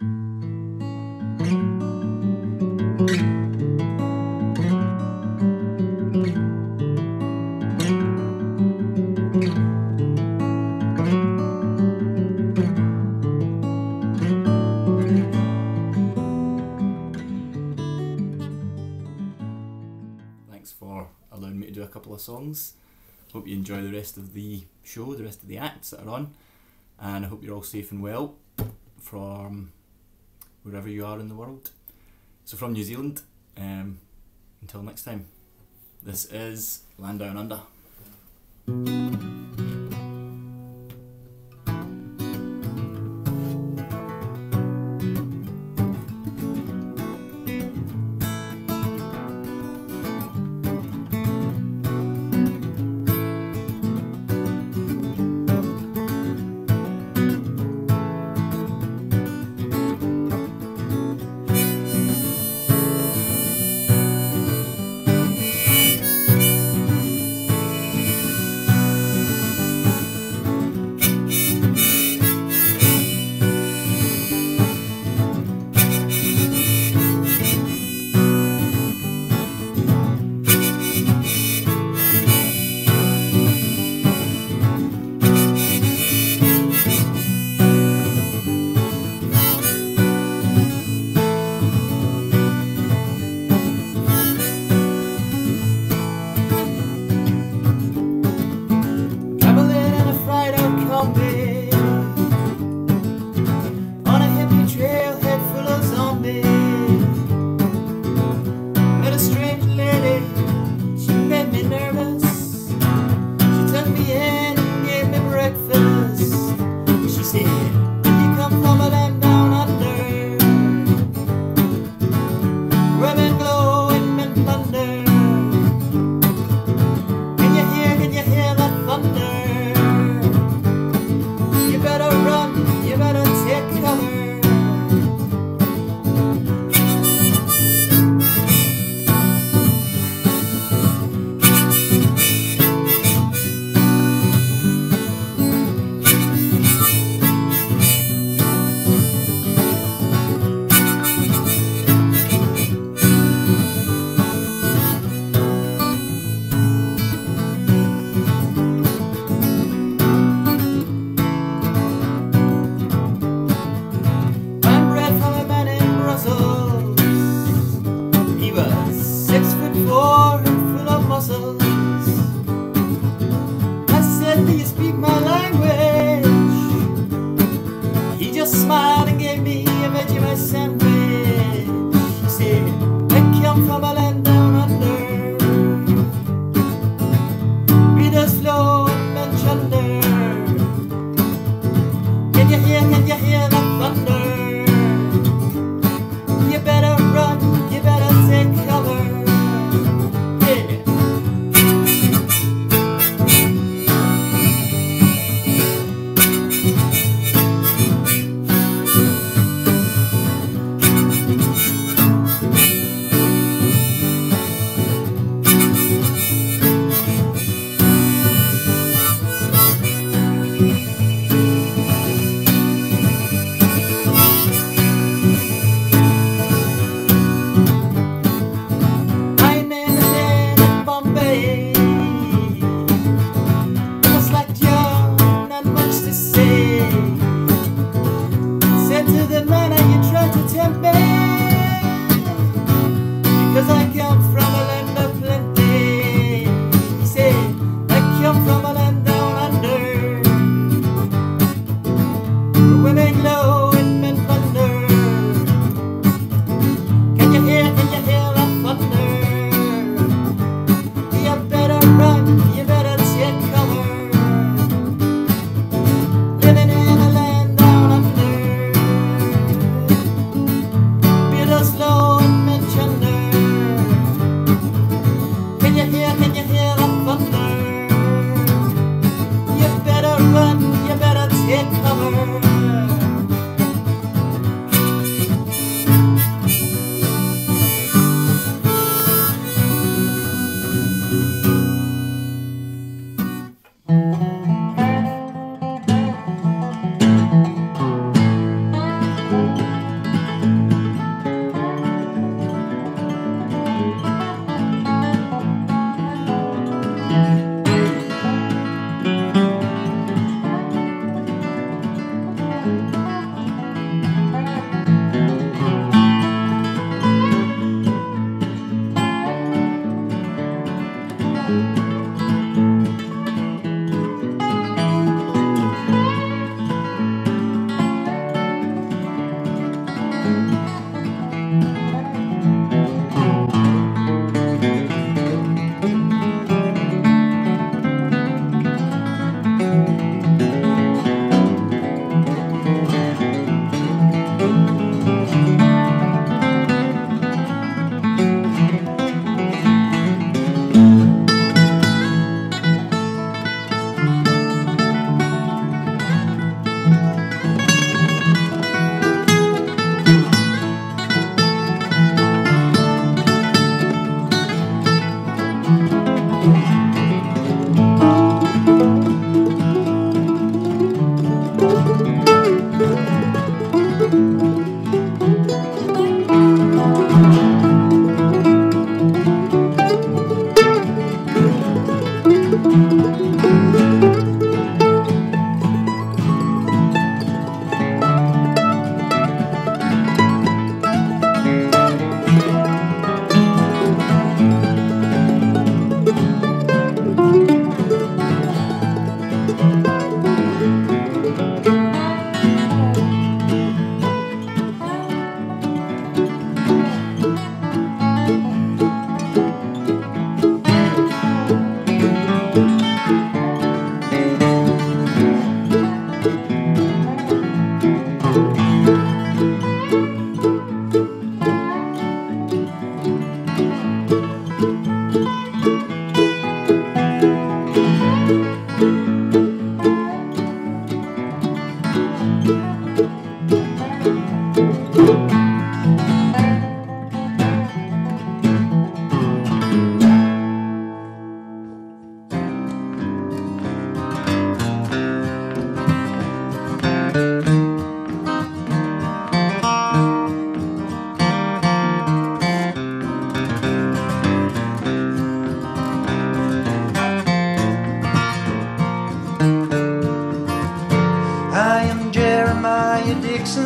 Thanks for allowing me to do a couple of songs. Hope you enjoy the rest of the show, the rest of the acts that are on, and I hope you're all safe and well from wherever you are in the world. So from New Zealand, until next time, this is Land Down Under.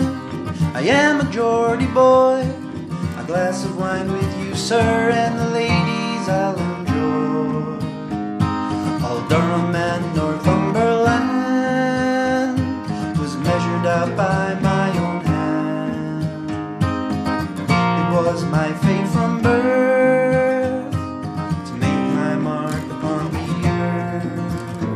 I am a Geordie boy. A glass of wine with you, sir, and the ladies I'll enjoy. All Durham and Northumberland was measured out by my own hand. It was my fate from birth to make my mark upon the earth.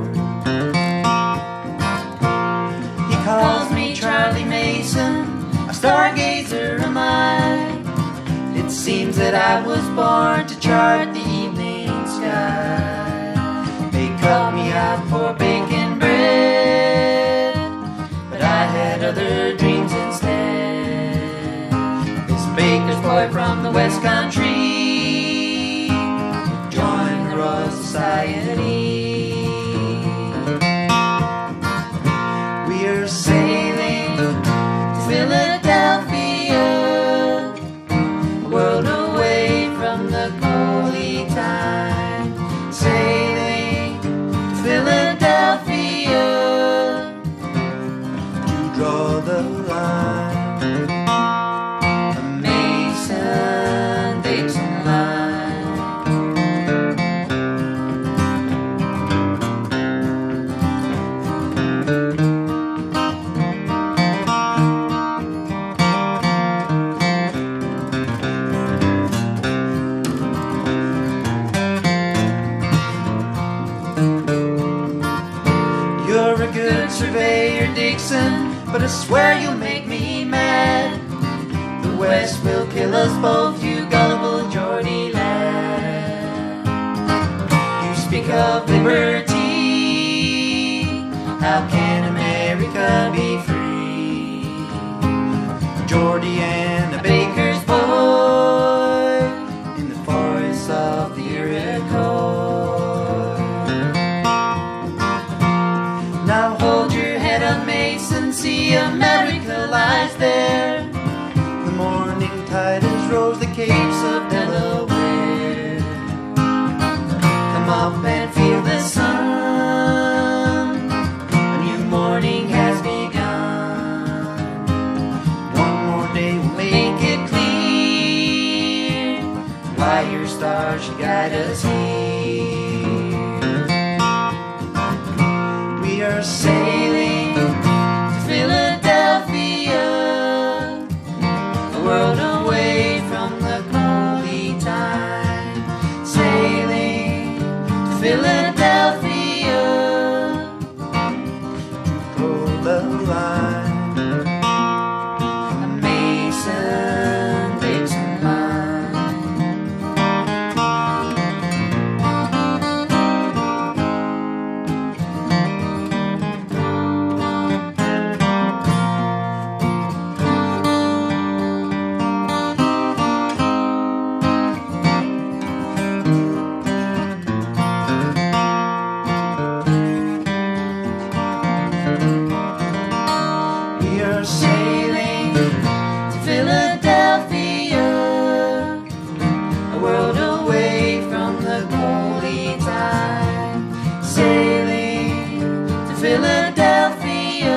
He calls me Charlie Mason, a stargazer am I. It seems that I was born to chart the evening sky. They cut me out for bacon bread, but I had other dreams instead. This baker's boy from the West Country joined the Royal Society. We are sailing to Philadelphia, a world away from the coldy time. Sailing to Philadelphia to draw the line, a Mason-Dixon line. You're a good surveyor, Dixon, but I swear you'll make me mad. The West will kill us both, you gullible Geordie lad. You speak of liberty, how can America be free? A Geordie and a baker's boy in the forests of the Iroquois. Now hold your head up, Mason, see America lies there. The morning tide has rose the capes of Delaware. Come up and feel the sun, a new morning has begun. One more day will make it clear why your stars should guide us here. We are sailing to Philadelphia, a world away from the coldy time. Sailing to Philadelphia to pull the line, a Mason-Dixon line. We are sailing to Philadelphia, a world away from the coldy time. Sailing to Philadelphia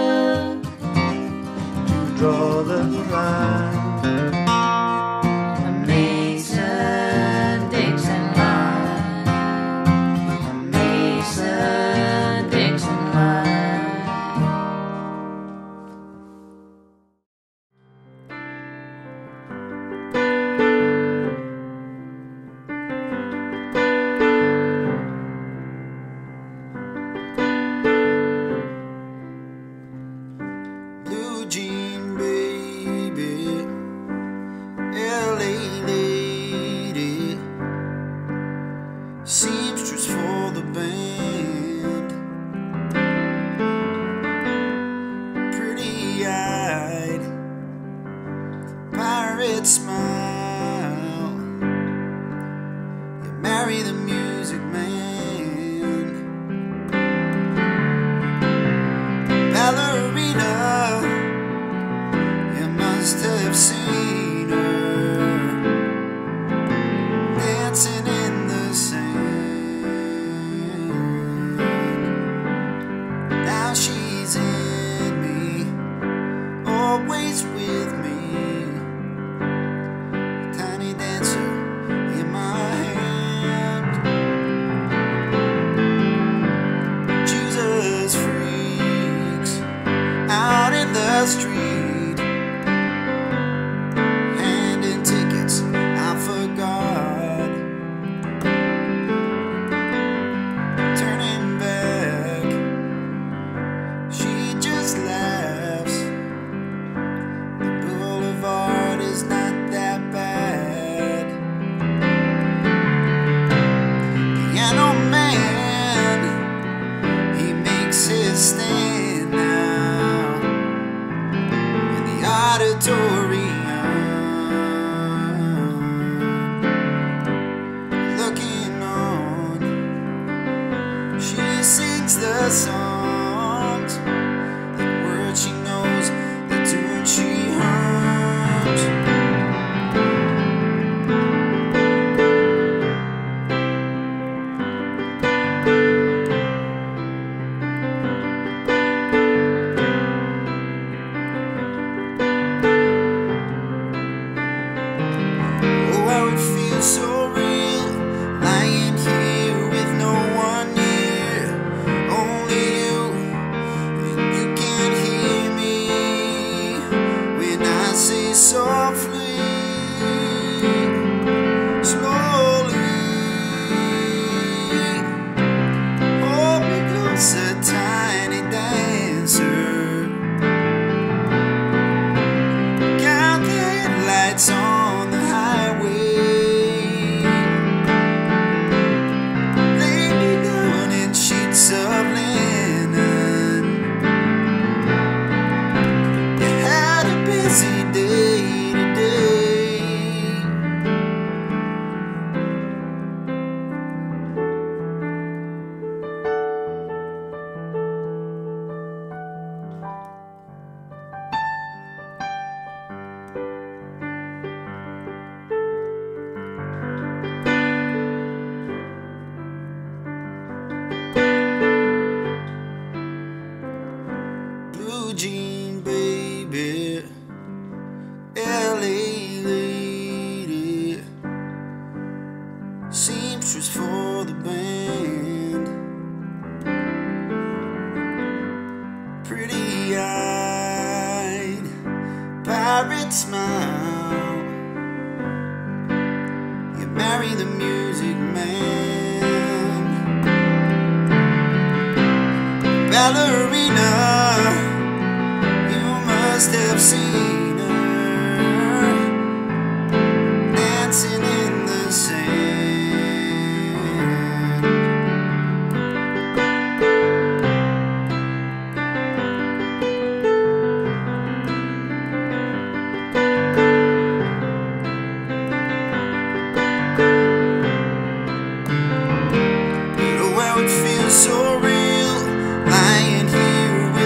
to draw the line, a Mason-Dixon line, a Mason-Dixon line. Blue jean baby, LA lady, seamstress for the band, pretty-eyed, pirate smile. You marry the music man, ballerina. You must have seen her dancing in the sand. Now she's in me. Oh, always with me. Tiny dancer in my hand. Jesus freaks out in the street, handing tickets I forgot. Turning back, she just laughs. The boulevard is not that bad. Piano man, he makes his stand now in the auditorium, looking on. She sings the songs, the words she knows, the tune she hums. Oh, how it feels so real, lying here with no one near, only you, and you can't hear me when I say softly, slowly, hold me closer, tiny dancer. Count the headlights on the highway. Lay me down in sheets of linen. You had a busy day today. Blue jean baby, LA lady, seamstress for the band, pretty eyed, pirate smile. You marry the music man, ballerina. You must have seen her dancing in the sand. Oh, how it feels so real, lying here with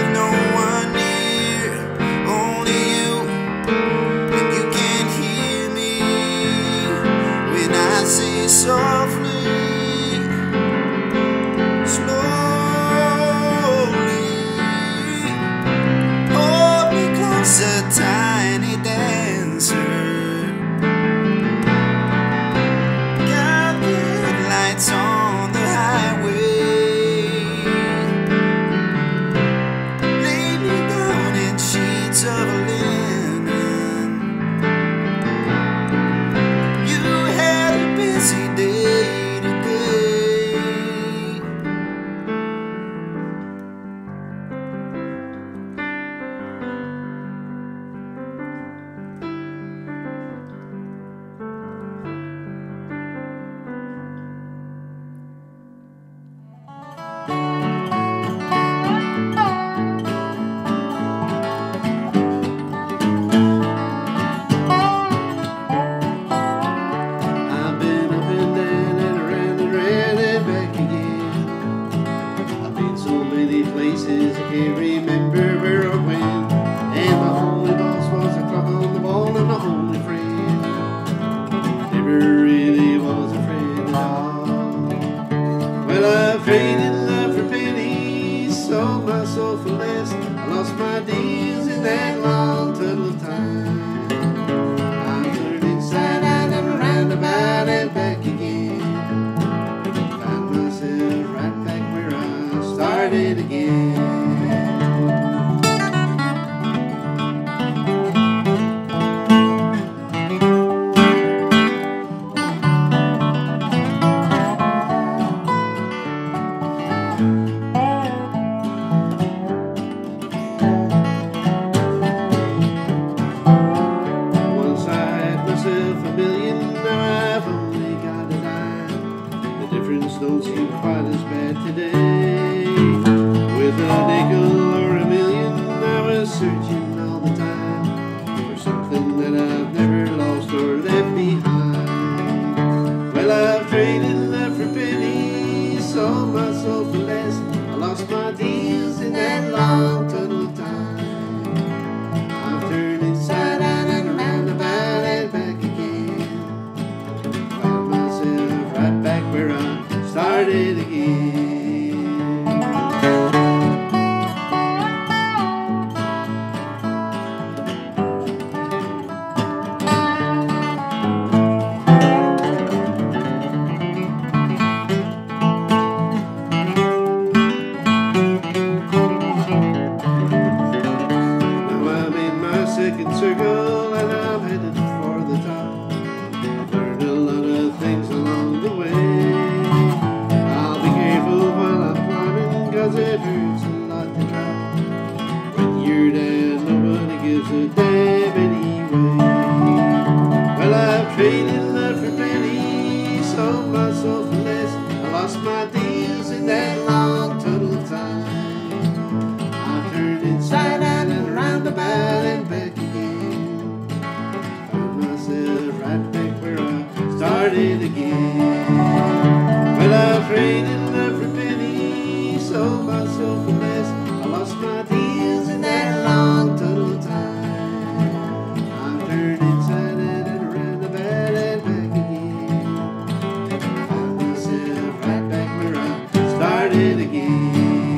second circle and I'm headed for the top. I've learned a lot of things along the way. I'll be careful while I'm climbing, cause it hurts a lot to drop. When you're down, nobody gives a damn anyway. Well, I've traded love for pennies, sold myself for less. I lost my deals in that long tunnel of time. I've turned inside out and around about and back again. Found myself right back where I started again. Well, I've traded love for pennies, sold myself for less. I lost my deals in that long tunnel of time. I've turned inside out and around about and back again. Found myself right back where I started again.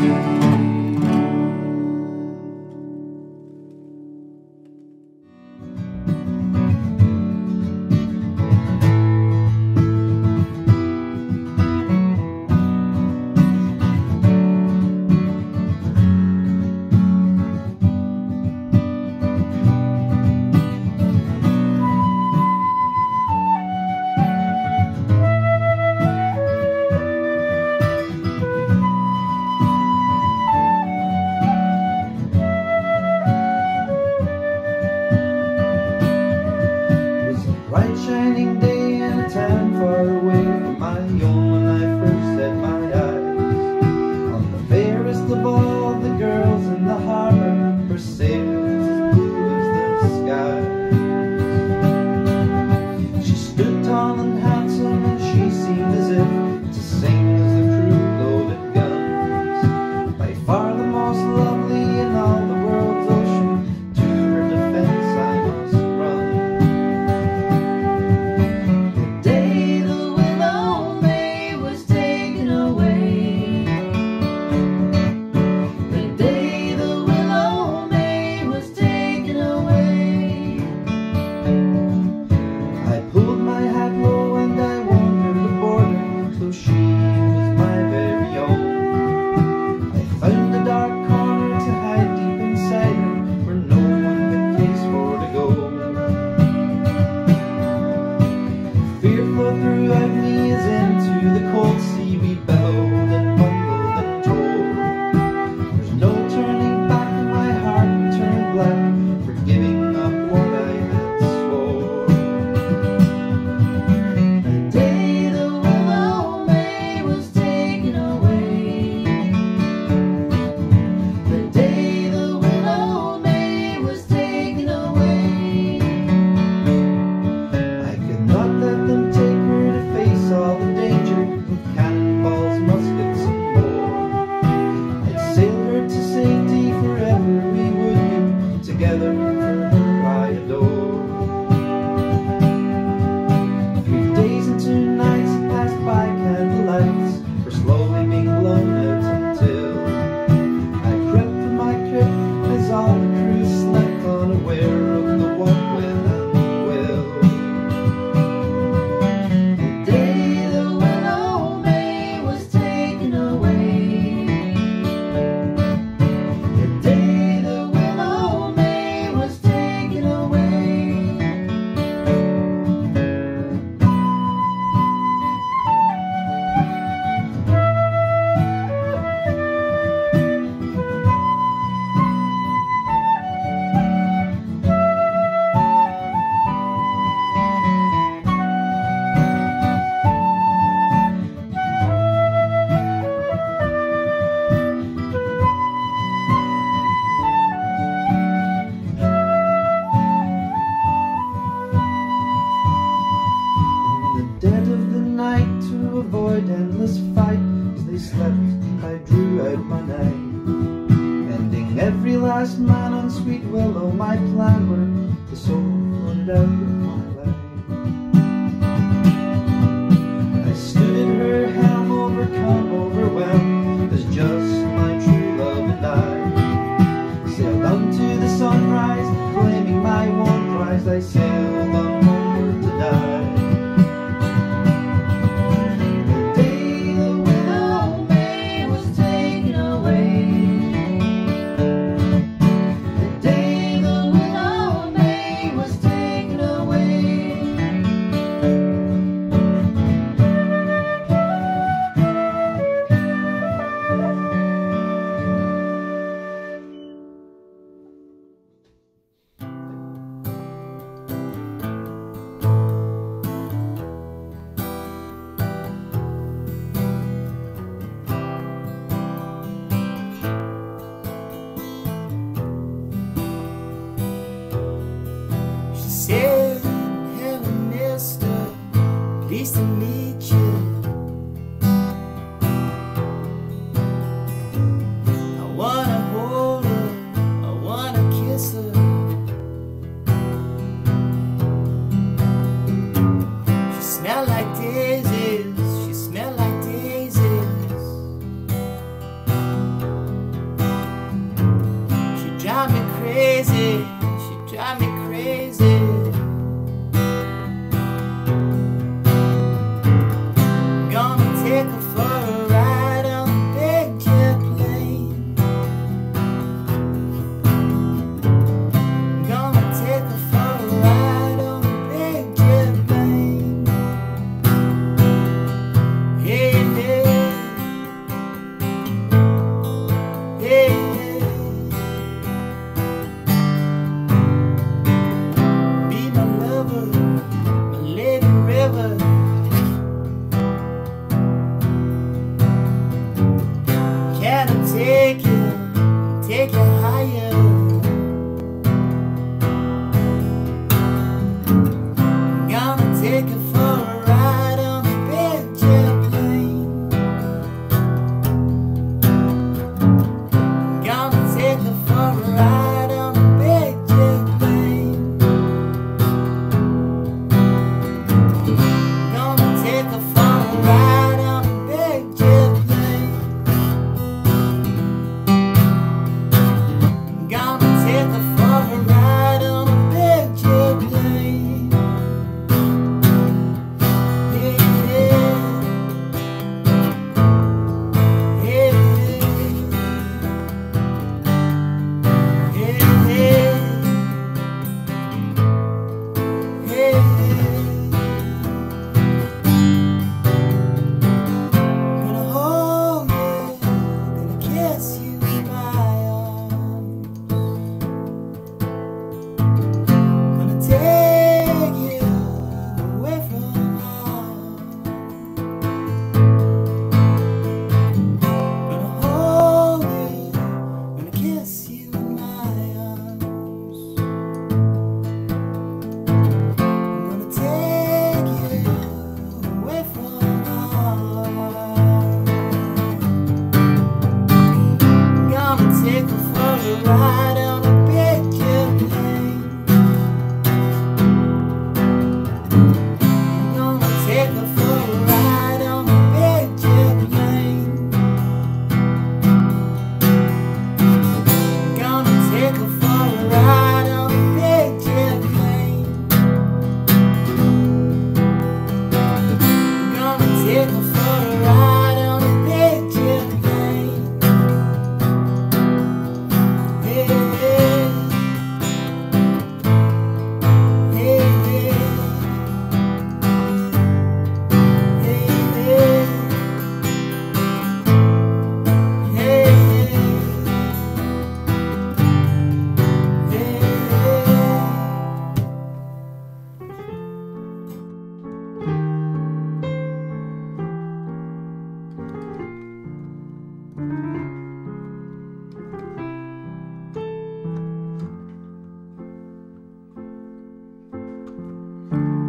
Bright shining day in a town far away from my own, when I first set my eyes on the fairest of all the girls in the harbor, for sails as blue as the sky. She stood tall and handsome, and she seemed as if to sing as the crew loaded guns. By far the most lovely in all the world's ocean, to her defense I must run. Throughout me as into the cold sea we bellowed and mumbled and tore. There's no turning back, and my heart turned black for giving up what I had swore. The day the willow May was taken away, the day the willow May was taken away, I could not let them take all the danger of cannonballs, muskets, and more. I'd sail her to safety forever, we would be together, for her I adore. 3 days and 2 nights passed by candlelights, were slowly being blown out until I crept from my crib as all the crew slept, unaware of the what, when, and will. To avoid endless fight, as they slept, I drew out my knife, ending every last man on Sweet Willow. My plan were the soul floated out of my life. I stood at her helm, overcome, overwhelmed, as just my true love and I sailed unto the sunrise, claiming my one prize. I sailed on homeward to die. The day the willow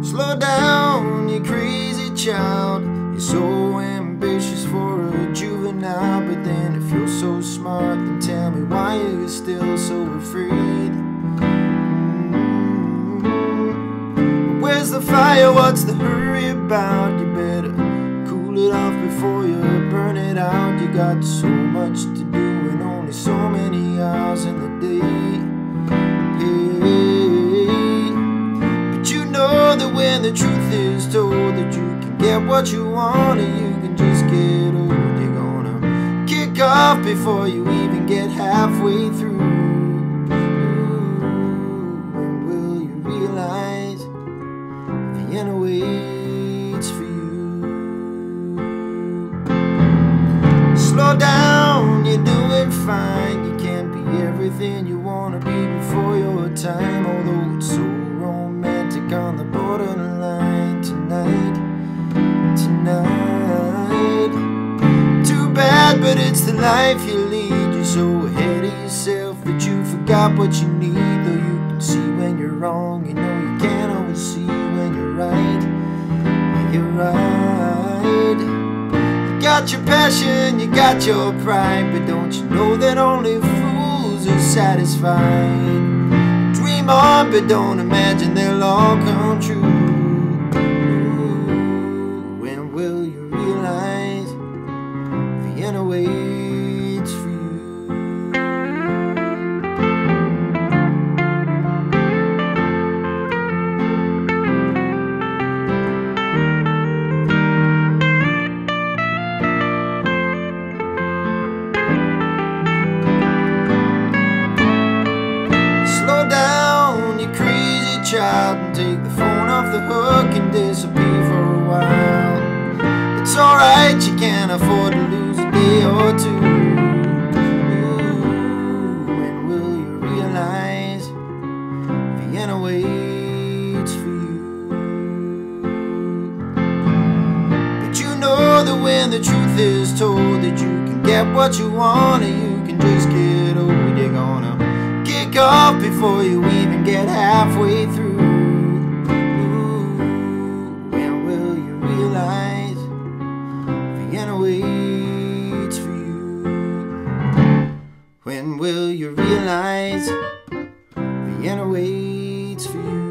Slow down, you crazy child. You're so ambitious for a juvenile, but then if you're so smart, then tell me why you're still so afraid. Where's the fire? What's the hurry about? You better cool it off before you burn it out. You got so much to do and only so many hours in the day. Hey, but you know that when the truth is told, that you can get what you want and you can just get old. You're gonna kick off before you even get halfway through. When will you realize Vienna waits for you? Slow down, you're doing fine. You can't be everything you wanna be before your time. Although it's so romantic on the borderline tonight. Too bad, but it's the life you lead. You're so ahead of yourself that you forgot what you need. Though you can see when you're wrong, you know you can't always see when you're right. You're right. You got your passion, you got your pride, but don't you know that only fools are satisfied? Dream on, but don't imagine they'll all come true. When will you realize Vienna waits for you? Child, and take the phone off the hook and disappear for a while. It's alright, you can't afford to lose a day or two. Ooh, when will you realize Vienna waits for you? But you know that when the truth is told, that you can get what you want and you can just get old. You're gonna kick off before you even get halfway through. Ooh, when will you realize Vienna waits for you? When will you realize Vienna waits for you?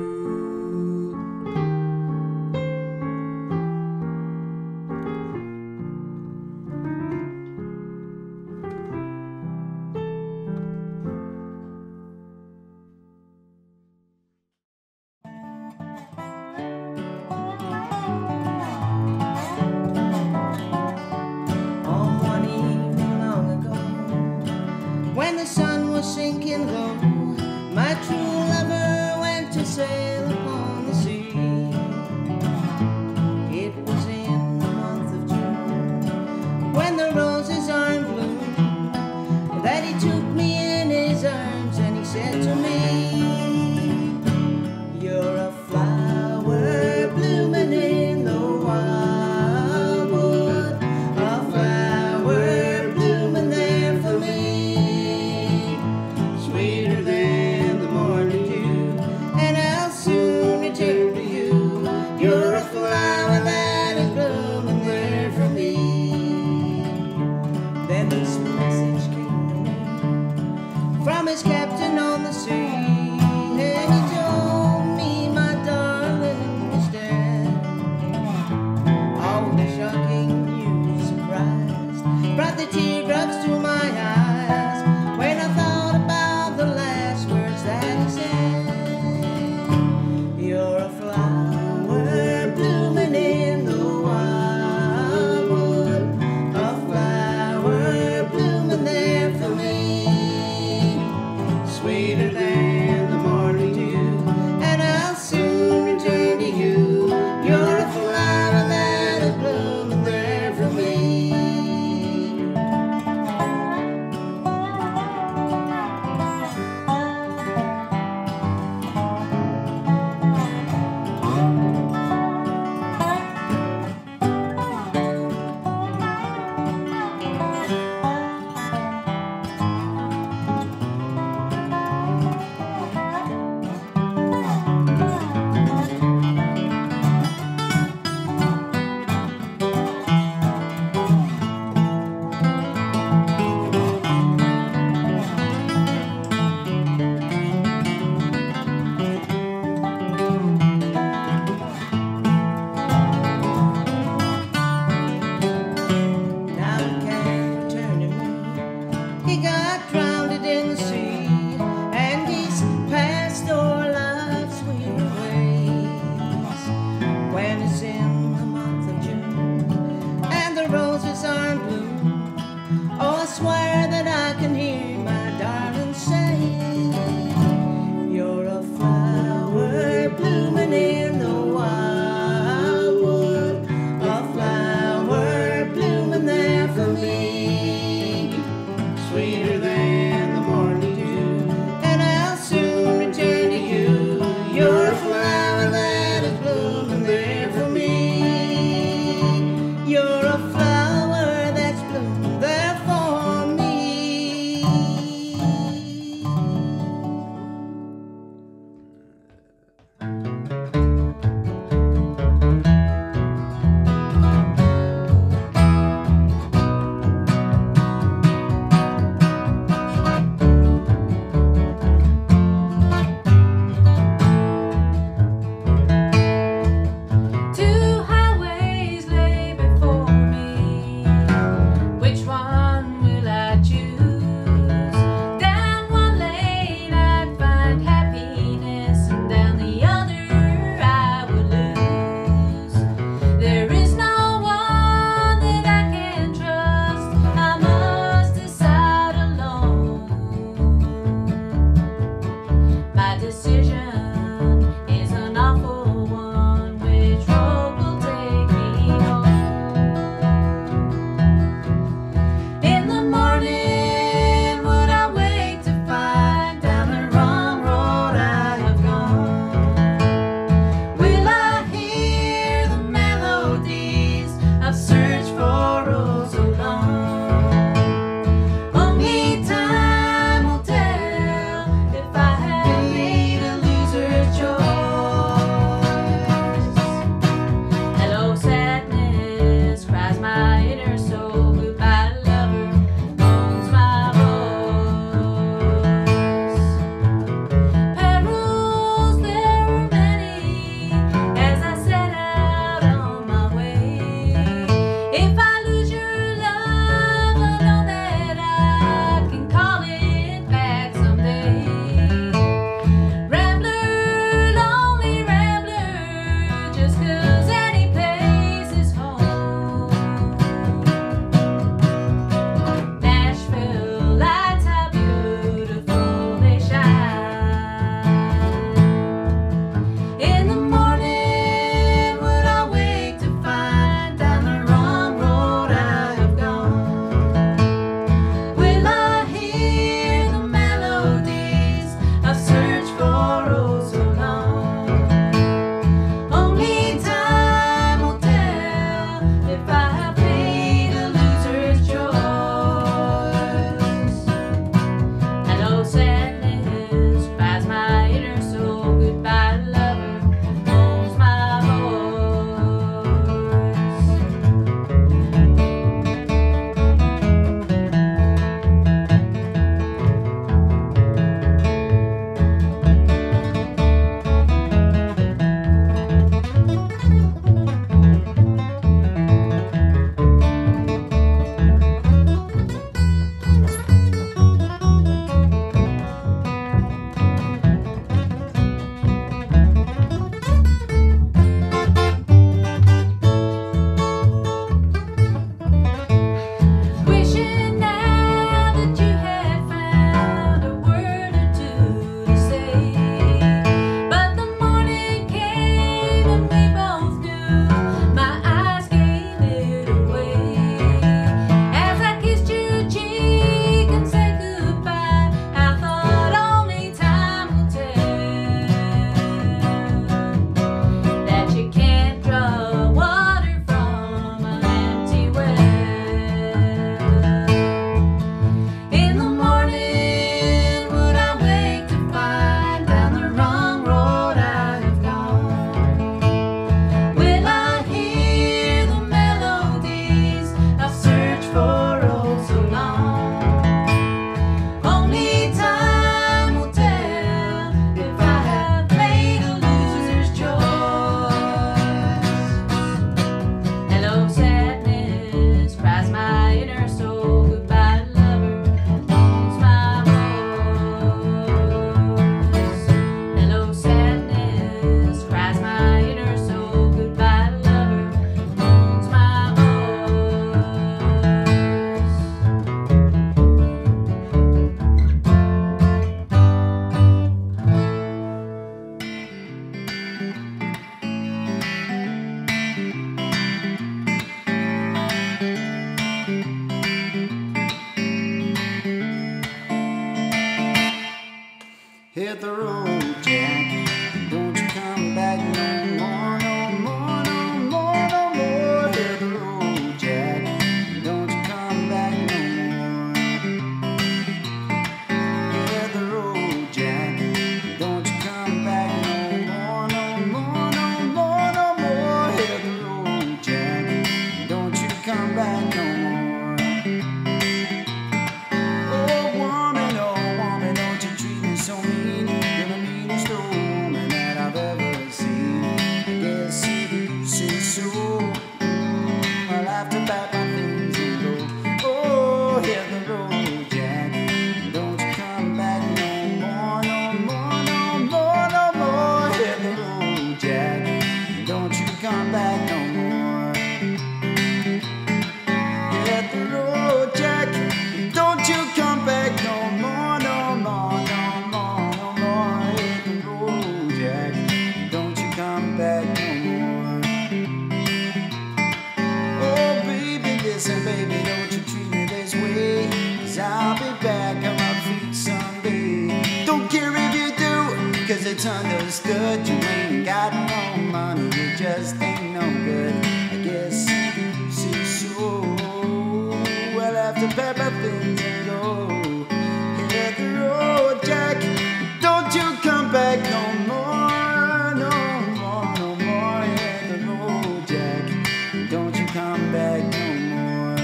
ain't got no money, you just ain't no good. I guess it's so. Well, after pepper things and go, hit the road, Jack. Don't you come back no more, no more, no more. Hit the road, Jack. Don't you come back no more.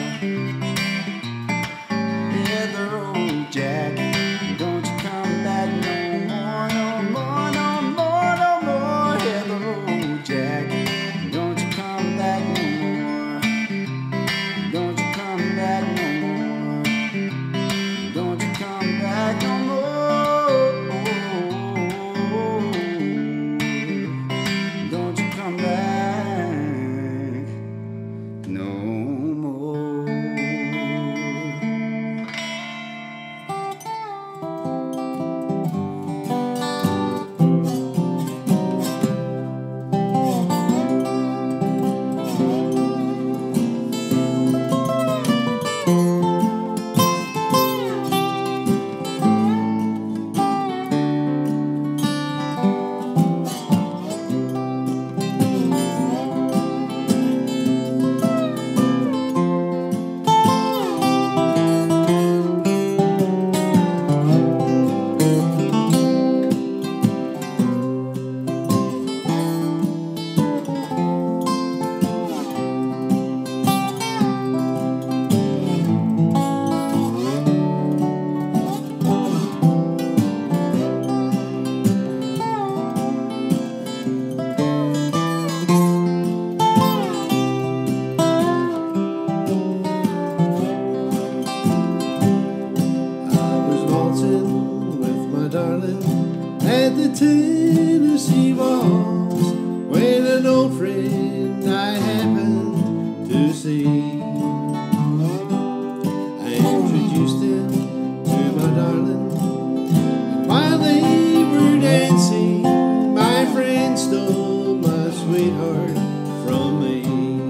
Hit the road, Jack. Don't you come back no more, no more, no more, no more. Hit the road, Jack. Don't you come back no more. Don't you come back no more. Don't you come back no more. Don't you come back no more. At the Tennessee walls, when an old friend I happened to see, I introduced him to my darling. While they were dancing, my friend stole my sweetheart from me.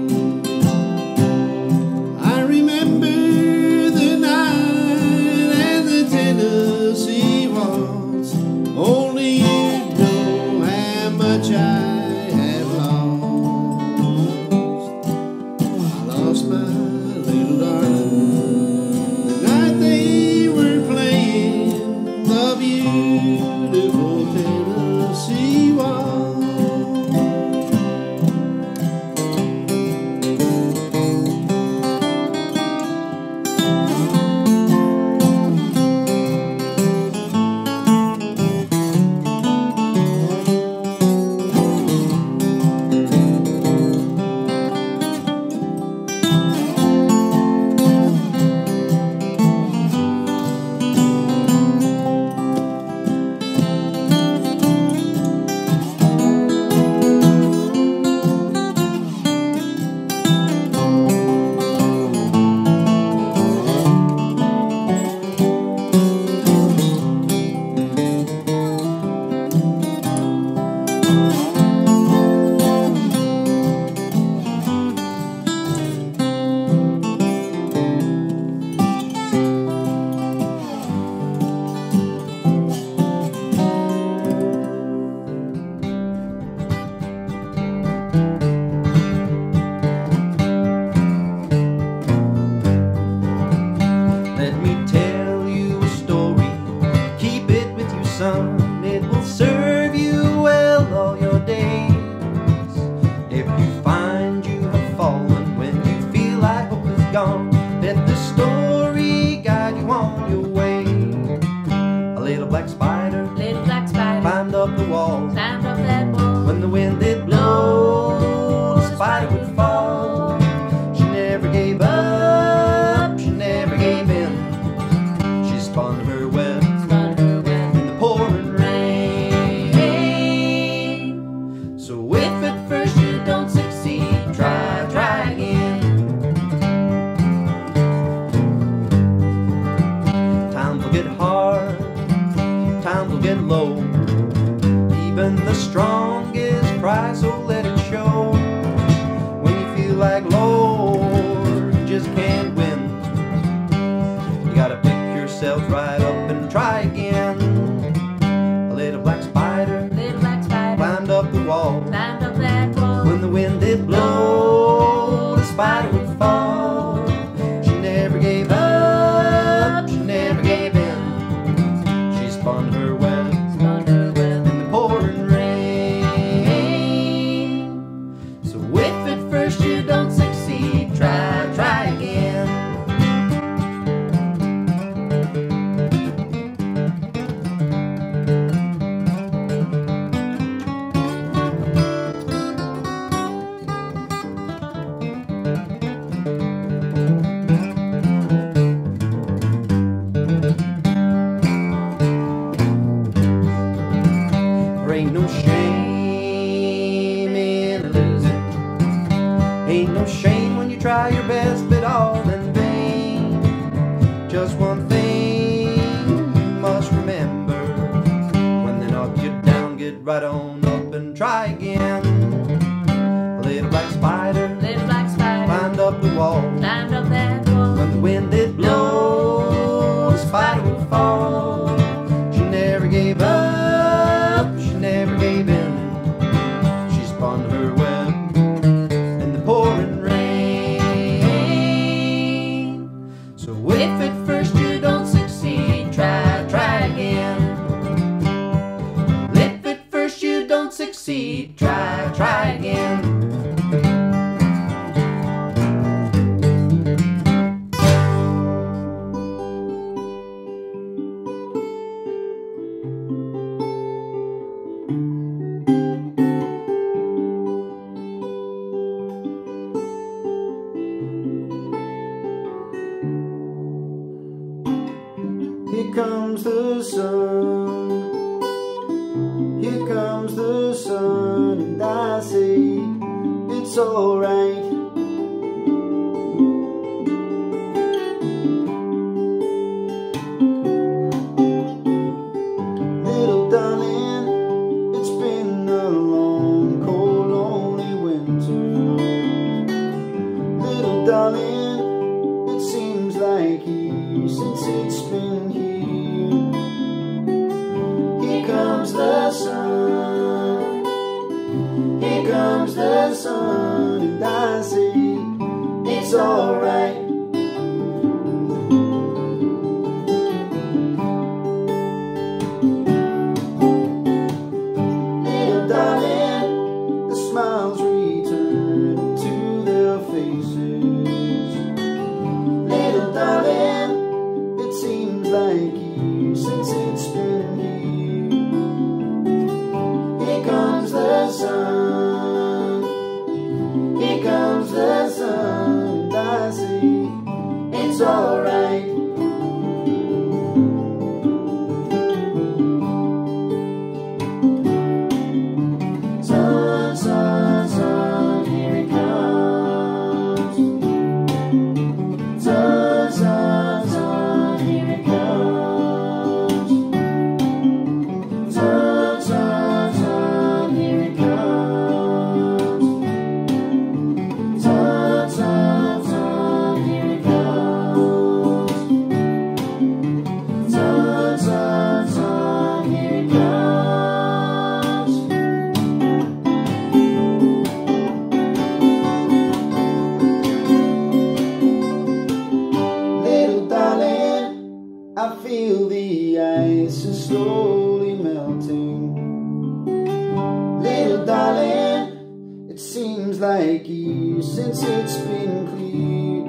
I remember the night at the Tennessee walls. Only you know how much I have lost. I lost my little darling the night they were playing the beautiful Tennessee waltz. It will serve you well all your days. If you find you have fallen when you feel like hope is gone, let the story guide you on your way. A little black spider climbed up the wall. When the wind did blow, the spider would fall. She never gave up, she never gave in. She spun her web low. Even the strongest cry, so let it show. When you feel like, Lord, you just can't win, you gotta pick yourself right up and try again. A little black spider climbed up the wall. wall. Climbed up that wall. When the wind did blow, the spider would fall. She never gave up, she never gave in. She spun her web Spun her web. in the pouring rain. So if at first you don't succeed, try again. There ain't no shame in losing. Ain't no shame when you try your best, but all in vain. Just one thing you must remember: when they knock you down, get right on up and try again. A little black spider Little black spider climbed up the wall. climbed up that wall. When the wind did blow, the spider would fall. She never gave up, she never gave in. She spun her web in the pouring rain. So if at first you don't succeed, try again. If at first you don't succeed, try again. Here comes the sun, here comes the sun, and I say it's alright. Little darling, it's been a long, cold, lonely winter. Little darling, it seems like years since it's been here. Here comes the sun, here comes the sun, and I say it's alright. Little darling, the smiles return to their faces. Little darling, it seems like years since it's been here. Here comes the sun, here comes the sun, and I see it's alright. Sun, sun, sun, here it comes. Sun, sun, sun, here it comes. Sun, sun, sun, here it comes. Sun, sun, sun, here it comes. Sun, sun, sun, here it comes. Little darling, I feel the ice is slowly melting. Little darling, it seems like years since it's been clear.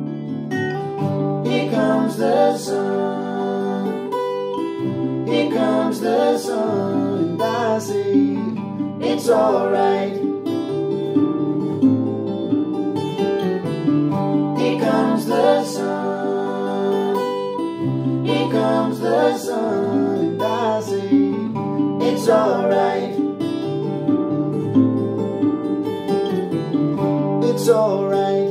Here comes the sun, here comes the sun, and I say it's alright. Here comes the sun, here comes the sun, and I say it's alright. It's alright.